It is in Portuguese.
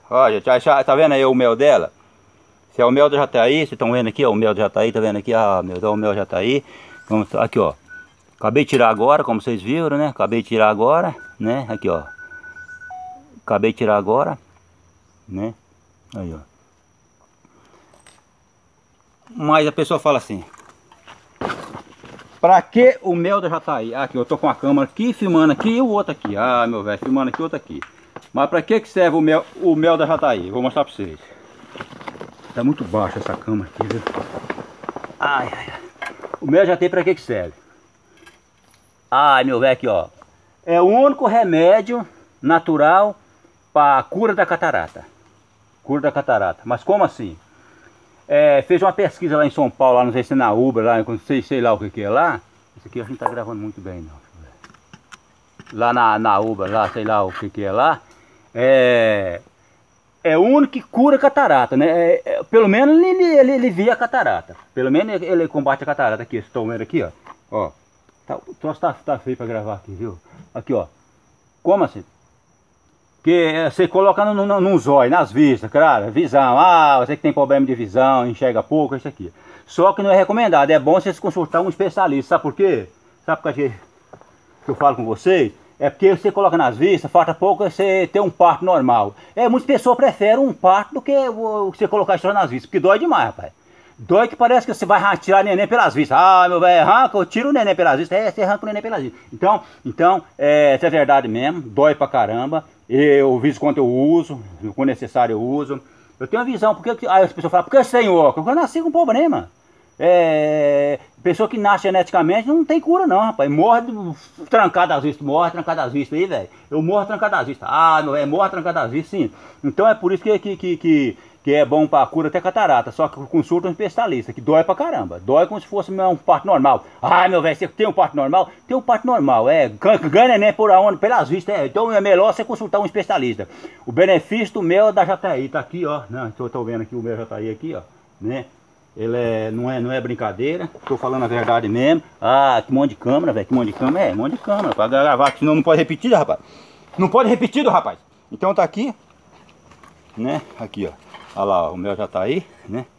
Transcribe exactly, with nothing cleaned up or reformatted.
Olha, já, já, tá vendo aí o mel dela? Se é o mel do Jataí, vocês estão vendo aqui, ó, o mel do Jataí, tá vendo aqui? Ah, meu, o mel do Jataí. Vamos, aqui, ó. Acabei de tirar agora, como vocês viram, né? Acabei de tirar agora, né? Aqui, ó. Acabei de tirar agora, né? Aí, ó. Mas a pessoa fala assim: pra que o mel do Jataí? Aqui, eu tô com a câmera aqui, filmando aqui e o outro aqui. Ah, meu velho, filmando aqui, outro aqui. Mas pra que que serve o mel, o mel da Jataí? Vou mostrar pra vocês. Tá muito baixo essa câmera aqui, viu? Ai, ai, ai. O mel já tem pra que que serve? Ai, meu velho, aqui, ó. É o único remédio natural para cura da catarata. Cura da catarata. Mas como assim? É, fez uma pesquisa lá em São Paulo, lá, não sei se é na Ubra, lá, não sei, sei lá o que que é lá. Isso aqui a gente tá gravando muito bem, não. Lá na, na Ubra, lá, sei lá o que que é lá. É... É o único que cura catarata, né? É, é, pelo menos ele, ele, ele via a catarata. Pelo menos ele, ele combate a catarata. Aqui, vocês estão vendo aqui, ó. Ó. Tá, o troço tá, tá feio pra gravar aqui, viu? Aqui, ó. Como assim? Que é, você coloca no, no, num zóio, nas vistas, cara. Visão. Ah, você que tem problema de visão, enxerga pouco, isso aqui. Só que não é recomendado. É bom você consultar um especialista. Sabe por quê? Sabe por que eu falo com vocês? É porque você coloca nas vistas, falta pouco você ter um parto normal. É, muitas pessoas preferem um parto do que você colocar isso nas vistas, porque dói demais, rapaz. Dói que parece que você vai tirar neném pelas vistas. Ah, meu velho, arranca, eu tiro o neném pelas vistas. É, você arranca o neném pelas vistas. Então, então é, isso é verdade mesmo, dói pra caramba. Eu, visto quanto eu uso, quando necessário eu uso. Eu tenho uma visão, porque aí as pessoas falam, por que você tem óculos? Eu nasci com problema. É, pessoa que nasce geneticamente não tem cura não, rapaz. Morre trancado às vistas, morre trancado às vistas aí, velho. Eu morro trancado às vistas. Ah, meu velho, morre trancado às vistas, sim. Então é por isso que, que, que, que, que é bom pra cura até catarata. Só que consulta um especialista, que dói pra caramba. Dói como se fosse um parto normal. Ah, meu velho, você tem um parto normal? Tem um parto normal, é. Ganha neném por aonde? Pelas vistas, é. Então é melhor você consultar um especialista. O benefício do mel da Jataí tá aqui, ó. Não, tô, tô vendo aqui o mel Jataí aqui, ó. Né? Ele é, não, é, não é brincadeira, tô falando a verdade mesmo. Ah, que monte de câmera, velho, que monte de câmera. É, monte de câmera, pra gravar, senão não pode repetir, rapaz. Não pode repetir, rapaz. Então tá aqui, né, aqui, ó. Olha lá, ó, o mel já tá aí, né.